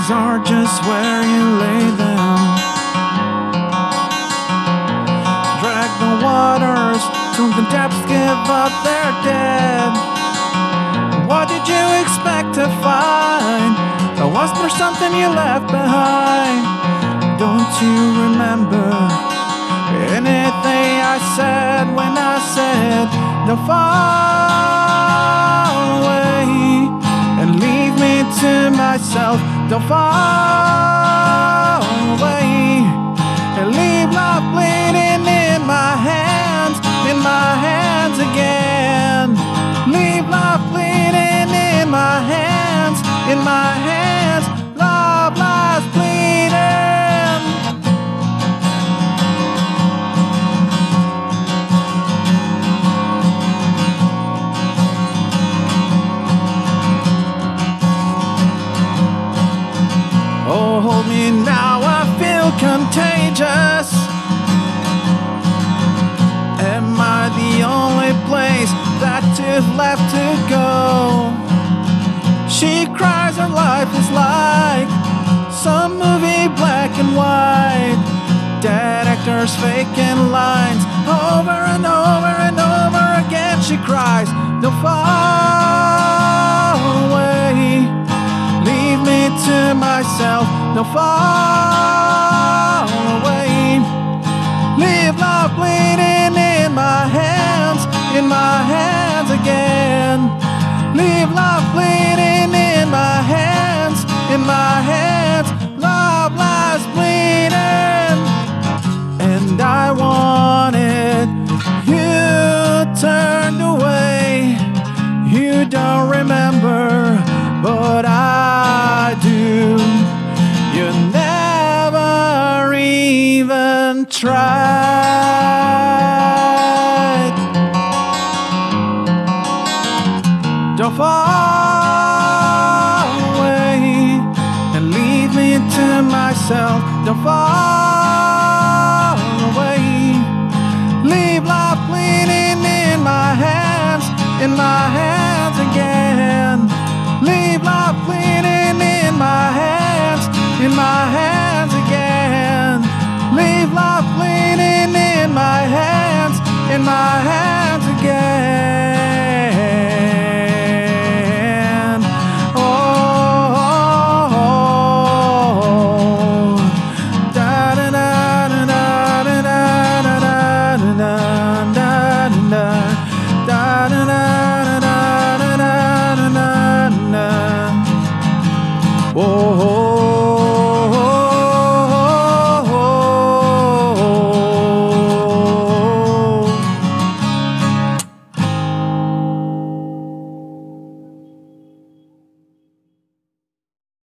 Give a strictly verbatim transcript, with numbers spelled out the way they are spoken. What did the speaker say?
pieces are just where you lay them. Drag the waters till the depths give up their dead. What did you expect to find? Or was there something you left behind? Don't you remember anything I said when I said don't fall away and leave me to myself? Don't fall away and leave love bleeding in my hands, in my hands again. Leave love bleeding in my hands, in my hands. Love lies bleeding. Oh, hold me now, I feel contagious. Am I the only place that you've left to go? She cries, her life is like some movie, black and white. Dead actors faking lines over and over and over again. She cries, don't fall away, leave me to myself. Don't fall away, leave love bleeding in my hands, in my hands again. Leave love bleeding in my hands, in my hands. Love lies bleeding. And I wanted, you turned away. You don't remember, but I do. You never even tried.